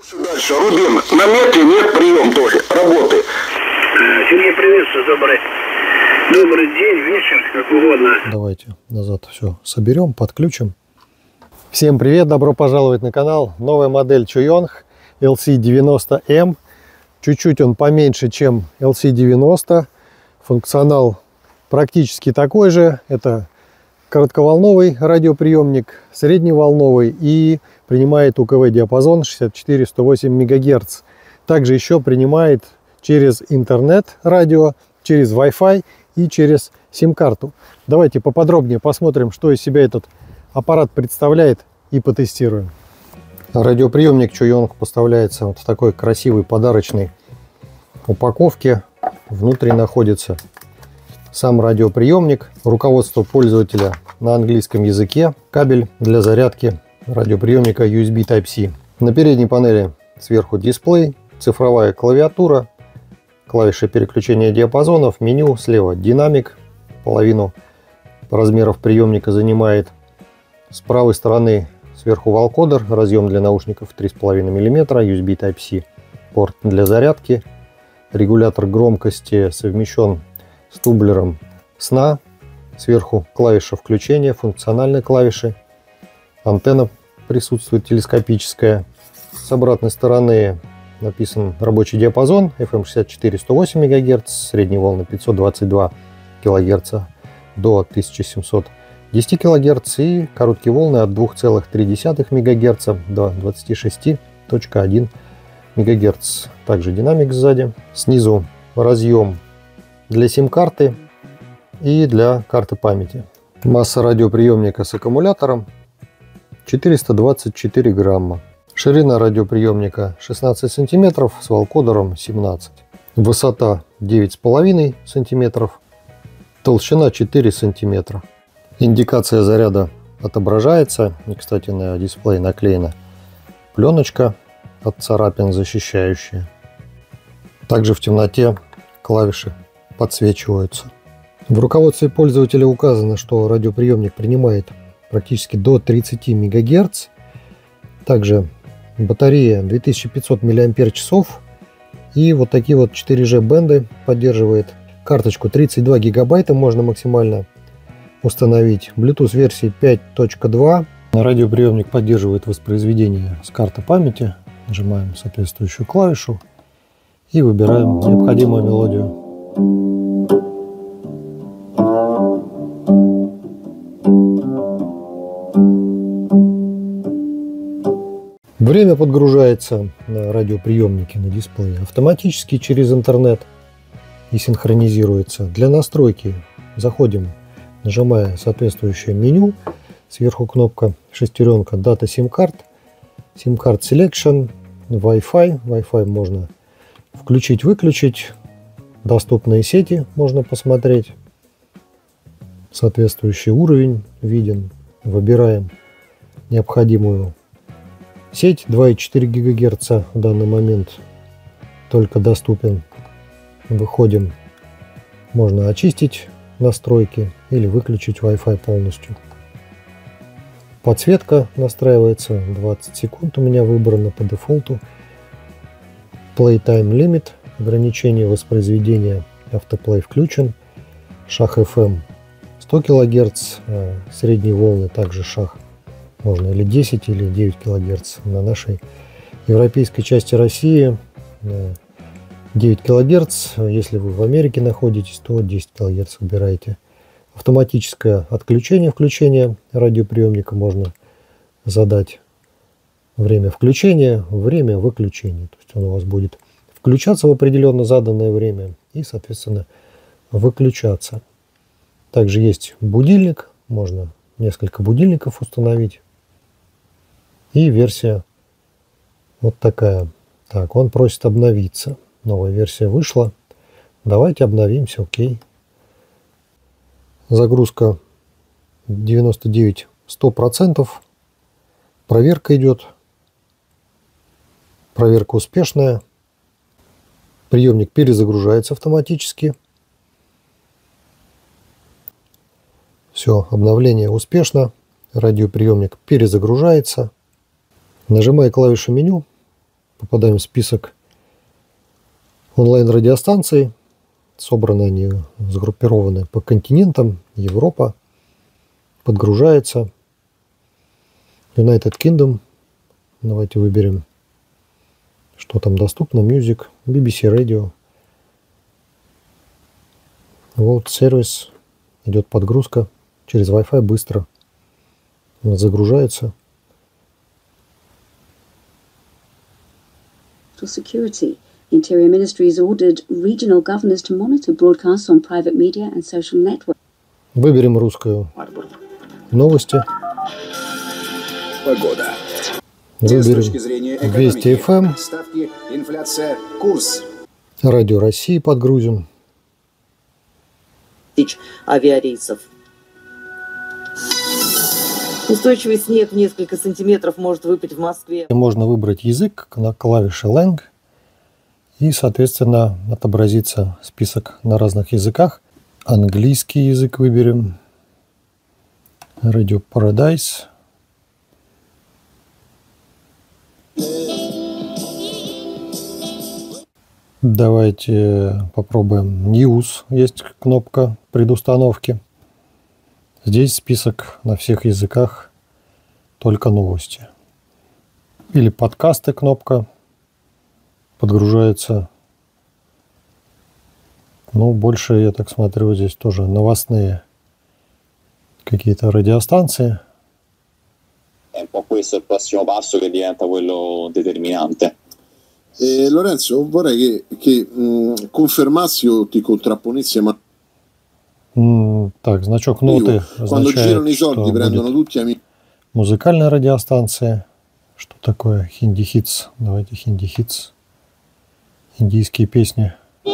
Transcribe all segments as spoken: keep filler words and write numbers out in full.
Дальше, Рубин, на метре нет, прием тоже, работы. Сергей, приветствую, добрый, добрый день, вечер, как угодно. Давайте назад все соберем, подключим. Всем привет, добро пожаловать на канал. Новая модель Чуйонг эл си девяносто эм. Чуть-чуть он поменьше, чем эл си девяносто. Функционал практически такой же. Это коротковолновый радиоприемник, средневолновый и принимает УКВ диапазон шестьдесят четыре — сто восемь мегагерц. Также еще принимает через интернет радио, через Wi-Fi и через сим-карту. Давайте поподробнее посмотрим, что из себя этот аппарат представляет, и потестируем. Радиоприемник Чуйонг поставляется вот в такой красивой подарочной упаковке. Внутри находится сам радиоприемник, руководство пользователя на английском языке, кабель для зарядки радиоприемника ю эс би Type-C. На передней панели сверху дисплей, цифровая клавиатура, клавиши переключения диапазонов, меню, слева динамик, половину размеров приемника занимает. С правой стороны сверху вал-кодер, разъем для наушников три с половиной миллиметра, ю эс би Type-C, порт для зарядки, регулятор громкости совмещен с тумблером сна, сверху клавиша включения, функциональные клавиши, антенна присутствует телескопическая. С обратной стороны написан рабочий диапазон эф эм шестьдесят четыре — сто восемь мегагерц, средние волны пятьсот двадцать два килогерца до тысячи семисот десяти килогерц и короткие волны от двух целых трёх десятых мегагерца до двадцати шести целых одной мегагерц. Также динамик сзади. Снизу разъем для сим-карты и для карты памяти. Масса радиоприемника с аккумулятором четыреста двадцать четыре грамма. Ширина радиоприемника шестнадцать сантиметров с вал-кодером семнадцать. Высота девять с половиной сантиметров. Толщина четыре сантиметра. Индикация заряда отображается. И, кстати, на дисплее наклеена пленочка от царапин защищающая. Также в темноте клавиши подсвечиваются. В руководстве пользователя указано, что радиоприемник принимает практически до тридцати мегагерц. Также батарея две тысячи пятьсот миллиампер-часов. И вот такие вот четыре джи бенды поддерживает. Карточку тридцать два гигабайта можно максимально установить. Bluetooth версии пять точка два. Радиоприемник поддерживает воспроизведение с карты памяти. Нажимаем соответствующую клавишу и выбираем необходимую мелодию. Время подгружается на радиоприемнике на дисплее автоматически через интернет и синхронизируется. Для настройки заходим, нажимая соответствующее меню. Сверху кнопка шестеренка Data SIM Card, SIM Card Selection, Wi-Fi. Wi-Fi можно включить-выключить. Доступные сети можно посмотреть. Соответствующий уровень виден. Выбираем необходимую сеть. два и четыре гигагерца в данный момент только доступен. Выходим. Можно очистить настройки или выключить Wi-Fi полностью. Подсветка настраивается. двадцать секунд у меня выбрано по дефолту. Playtime Limit. Ограничение воспроизведения автоплей включен. Шаг эф эм сто килогерц. Средние волны также шаг. Можно или десять, или девять килогерц. На нашей европейской части России девять килогерц. Если вы в Америке находитесь, то десять килогерц выбираете. Автоматическое отключение, включение радиоприемника можно задать. Время включения, время выключения. То есть он у вас будет включаться в определенно заданное время и, соответственно, выключаться. Также есть будильник. Можно несколько будильников установить. И версия вот такая. Так, он просит обновиться. Новая версия вышла. Давайте обновимся. Окей. Загрузка девяносто девять — сто процентов. Проверка идет. Проверка успешная. Приемник перезагружается автоматически. Все, обновление успешно. Радиоприемник перезагружается. Нажимая клавишу меню, попадаем в список онлайн-радиостанций. Собраны они, сгруппированы по континентам. Европа. Подгружается. United Kingdom. Давайте выберем, что там доступно. Music, би би си Radio, World Service. Идет подгрузка через Wi-Fi быстро. Она загружается. Security. Interior Ministry has ordered regional governors to monitor broadcasts on private media and social networks. Выберем русскую. Новости. Погода. Выберем Вести эф эм. Ставки, инфляция, курс. Радио России подгрузим. Тысяч авиарейсов. Устойчивый снег в несколько сантиметров может выпасть в Москве. Можно выбрать язык на клавише Lang. И, соответственно, отобразится список на разных языках. Английский язык выберем. Radio Paradise. Давайте попробуем News. Есть кнопка предустановки. Здесь список на всех языках, только новости. Или подкасты кнопка. Подгружается. Ну, больше, я так смотрю, здесь тоже новостные какие-то радиостанции. È un po' questo il prossimo passo che diventa quello determinante. Eh, Lorenzo, vorrei che, che mh, confermassi o ti contrapponessi, ma Mm, так, значок ноты означает, что будет музыкальная радиостанция. Что такое Hindi Hits? Давайте Hindi Hits. Индийские песни.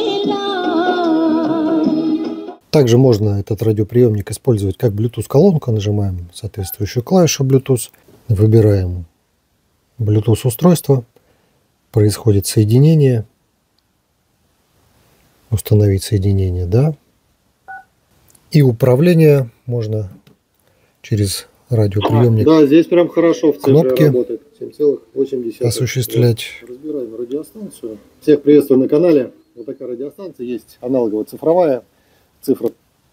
Также можно этот радиоприемник использовать как Bluetooth-колонку. Нажимаем соответствующую клавишу Bluetooth. Выбираем Bluetooth-устройство. Происходит соединение. Установить соединение, да. И управление можно через радиоприемник. Да, здесь прям хорошо в цифре кнопки работает. семь целых восемь десятых. осуществлять. Разбираем радиостанцию. Всех приветствую на канале. Вот такая радиостанция есть. Аналоговая цифровая. Цифра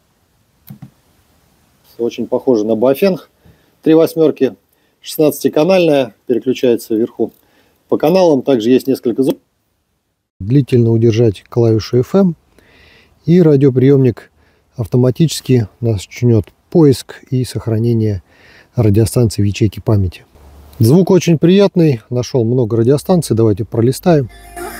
очень похожа на Баофенг. Три восьмерки. шестнадцатиканальная. Переключается вверху по каналам. Также есть несколько зон. Длительно удержать клавишу эф эм. И радиоприемник автоматически начнет поиск и сохранение радиостанций в ячейке памяти. Звук очень приятный. Нашел много радиостанций. Давайте пролистаем.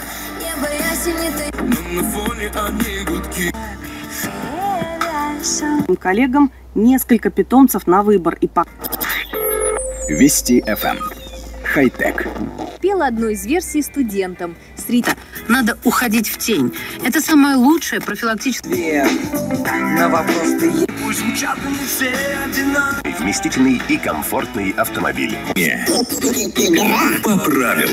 Коллегам несколько питомцев на выбор. И по... Вести эф эм. Хай-тек. Пела одну из версий студентам. Среди... Надо уходить в тень. Это самое лучшее профилактическое... На вопрос ты... Вместительный и комфортный автомобиль. По правилам.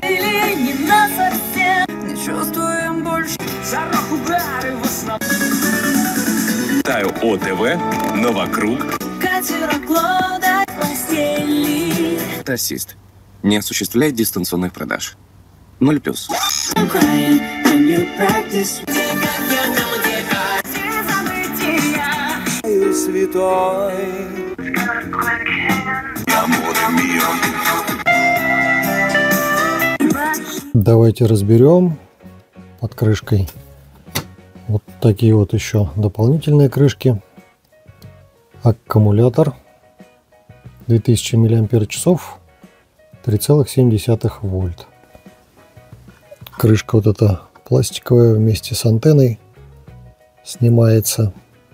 Не чувствуем больше. Таю ОТВ, Новокруг. Тассист. Не осуществляет дистанционных продаж. Ноль плюс. Давайте разберем под крышкой вот такие вот еще дополнительные крышки. Аккумулятор две тысячи миллиампер-часов, три целых семь десятых вольт. Крышка вот эта пластиковая вместе с антенной снимается.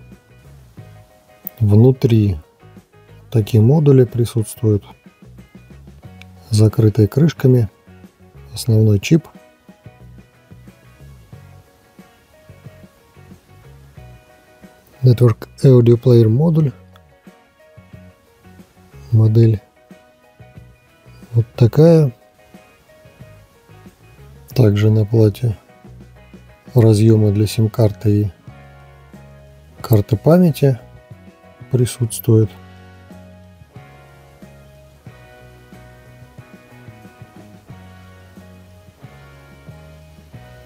Внутри такие модули присутствуют, закрытые крышками. Основной чип. Network Audio Player модуль. Модель вот такая. Также на плате разъемы для сим-карты и карты памяти присутствуют.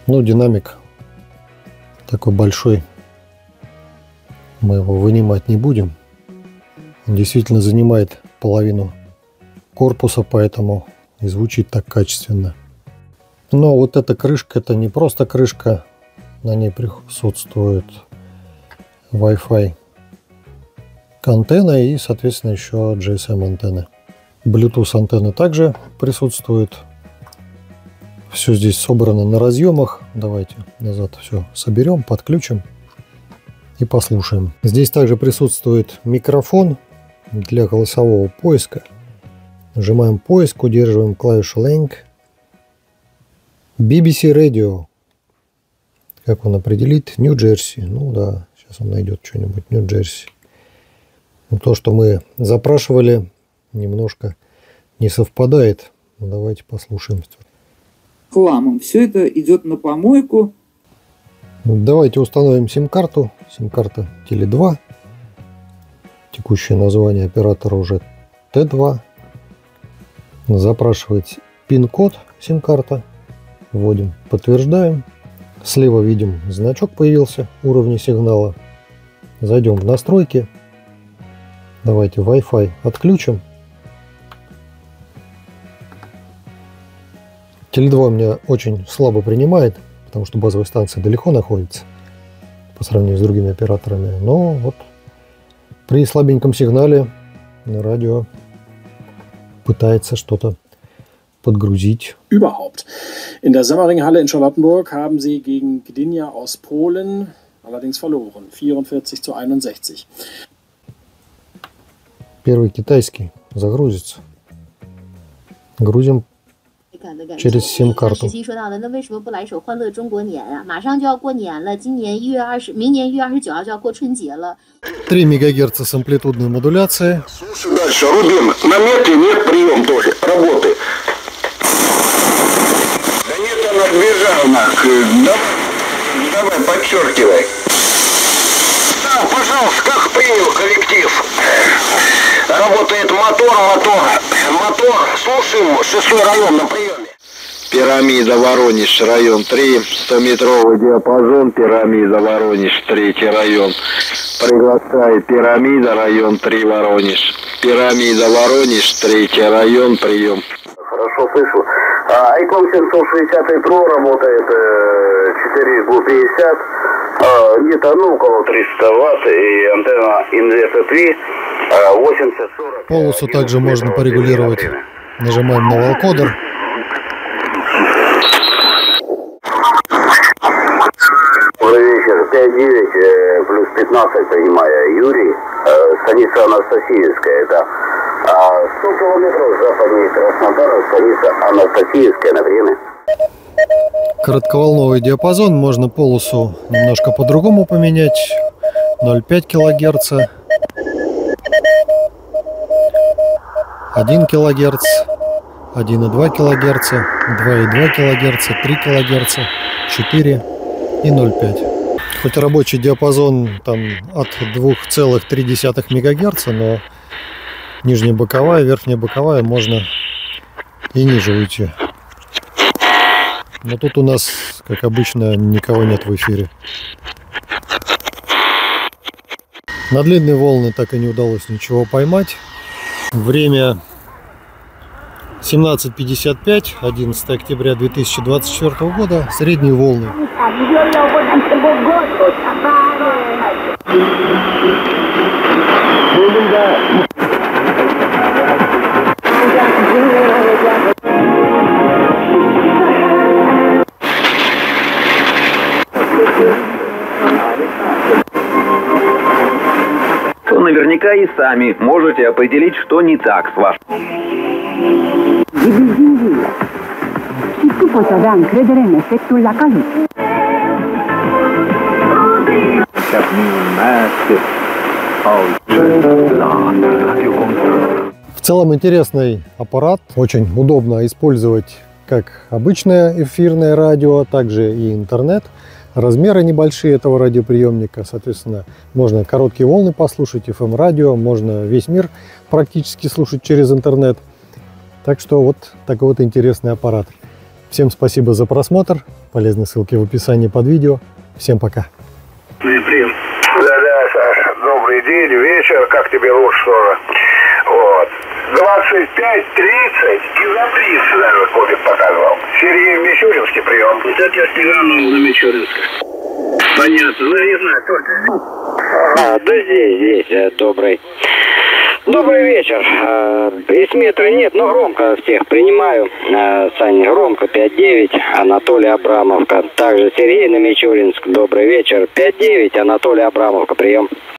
Ну, динамик такой большой. Мы его вынимать не будем. Он действительно занимает половину корпуса, поэтому и звучит так качественно. Но вот эта крышка, это не просто крышка. На ней присутствует Wi-Fi антенна и, соответственно, еще джи эс эм антенны. Bluetooth антенны также присутствует. Все здесь собрано на разъемах. Давайте назад все соберем, подключим и послушаем. Здесь также присутствует микрофон для голосового поиска. Нажимаем поиск, удерживаем клавишу Link. би би си Radio. Как он определит? Нью-Джерси. Ну да, сейчас он найдет что-нибудь. Нью-Джерси. Но то, что мы запрашивали, немножко не совпадает. Ну, давайте послушаем. Хламом. Все это идет на помойку. Давайте установим сим-карту. Сим-карта Теле два. Текущее название оператора уже Т два. Запрашивать пин-код сим-карта. Вводим, подтверждаем. Слева видим значок появился, уровня сигнала. Зайдем в настройки. Давайте Wi-Fi отключим. Теле два у меня очень слабо принимает, потому что базовая станция далеко находится по сравнению с другими операторами. Но вот при слабеньком сигнале радио пытается что-то подгрузить. Überhaupt. In der Semmering-Halle in Charlottenburg haben sie gegen Gdynia aus Polen allerdings verloren. vierundvierzig zu einundsechzig. Первый китайский загрузится. Грузим через сим-карту. три мегагерца с амплитудной модуляцией. Слушай дальше, Рубин, на метре нет, прием тоже, работы. Да нет, она отбежала. Давай, давай, подчеркивай. Да, пожалуйста, как принял коллектив. Работает мотор, мотор, мотор. Слушаем, шестой район на приеме. Пирамида Воронеж, район три, стометровый диапазон, пирамида Воронеж, третий район. Приглашает пирамида, район три, Воронеж. Пирамида Воронеж, третий район, прием. Хорошо слышу. А Айком семьсот шестьдесят Pro работает четыре пятьдесят. Где-то ну около триста ватт и антенна Инвеста три восемьдесят сорок. Полосу также можно порегулировать. Нажимаем на волкодер. Добрый вечер. пять девять плюс пятнадцать, принимая Юрий. Станица Анастасиевская. Это сто километров западнее Краснодара, станица Анастасиевская на время. Коротковолновый диапазон, можно полосу немножко по-другому поменять. ноль целых пять килогерца, один килогерц, один и два килогерца, два и два килогерца, три килогерца, четыре и ноль целых пять. Хоть рабочий диапазон там от двух целых трёх десятых мегагерца, но нижняя боковая, верхняя боковая можно и ниже уйти. Но тут у нас, как обычно, никого нет в эфире. На длинные волны так и не удалось ничего поймать. Время семнадцать пятьдесят пять, одиннадцатое октября две тысячи двадцать четвёртого года. Средние волны. То наверняка и сами можете определить, что не так с вашим. В целом интересный аппарат, очень удобно использовать как обычное эфирное радио, также и интернет. Размеры небольшие этого радиоприемника, соответственно, можно короткие волны послушать, эф эм-радио, можно весь мир практически слушать через интернет. Так что вот такой вот интересный аппарат. Всем спасибо за просмотр. Полезные ссылки в описании под видео. Всем пока. Прием. Да-да, Саша, добрый день, вечер, как тебе лучше тоже. Вот. двадцать пять тридцать и за тридцать даже кодик показывал. Сергей Мичуринский прием. Вот это я с Ивановым на Мичуринске. Понятно, ну я не знаю, только здесь. А, да здесь, здесь, добрый. Добрый вечер. Из метра нет, но громко всех принимаю. Саня громко, пять девять, Анатолий Абрамовка. Также Сергей на Мичуринск. Добрый вечер. пять девять, Анатолий Абрамовка, прием.